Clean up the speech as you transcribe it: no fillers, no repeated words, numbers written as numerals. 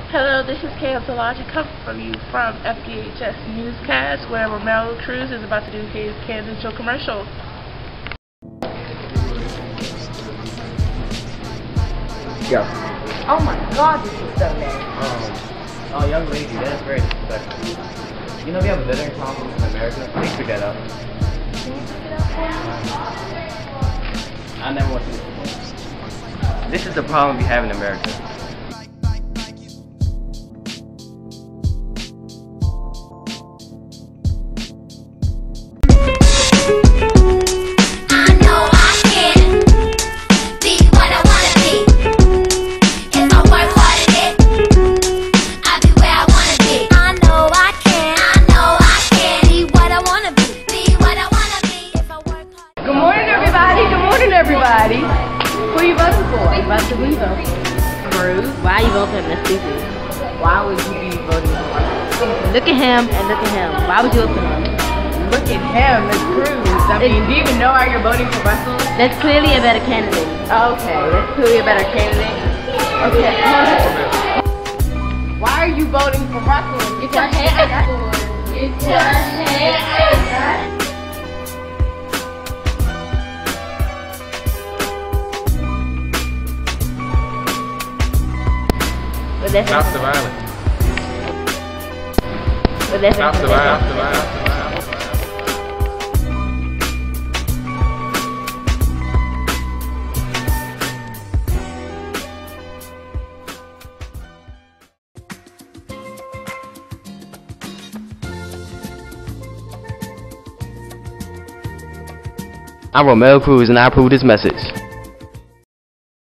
Hello, this is KF Logic coming from you from FDHS Newscast, where Romael Cruz is about to do his Kansas show commercial. Go. Oh my God, this is so nice. Oh, young lady, that is very disrespectful. You know we have a veteran problem in America? Please pick that up. Can you pick it up for me? I never want to do this. This is the problem we have in America. Everybody, who you voting for? Who you voting for? Cruz. Why are you voting for Miss Stupid? Why would you be voting for him? Look at him and look at him. Why would you vote for him? Look at him, Miss Cruz. I mean, do you even know why you're voting for Russell? That's clearly a better candidate. Okay, that's clearly a better candidate. Okay. Why are you voting for Russell? Get your head out. Get your head out. Stop the violence. Stop the violence. I'm Romael Cruz and I approve this message.